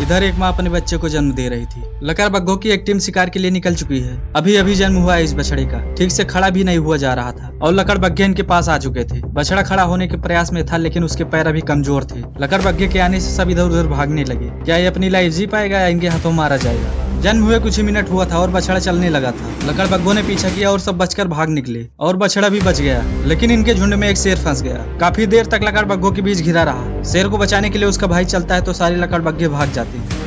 इधर एक माँ अपने बच्चे को जन्म दे रही थी। लकड़बग्घों की एक टीम शिकार के लिए निकल चुकी है। अभी अभी जन्म हुआ है इस बछड़े का, ठीक से खड़ा भी नहीं हुआ जा रहा था और लकड़बग्घे इनके पास आ चुके थे। बछड़ा खड़ा होने के प्रयास में था लेकिन उसके पैर अभी कमजोर थे। लकड़बग्घे के आने से सब इधर उधर भागने लगे। क्या ये अपनी लाइफ जी पाएगा या इनके हाथों मारा जाएगा? जन्म हुए कुछ ही मिनट हुआ था और बछड़ा चलने लगा था। लकड़बग्घों ने पीछा किया और सब बचकर भाग निकले और बछड़ा भी बच गया, लेकिन इनके झुंड में एक शेर फंस गया। काफी देर तक लकड़बग्घों के बीच घिरा रहा। शेर को बचाने के लिए उसका भाई चलता है तो सारे लकड़बग्घे भाग जाते हैं।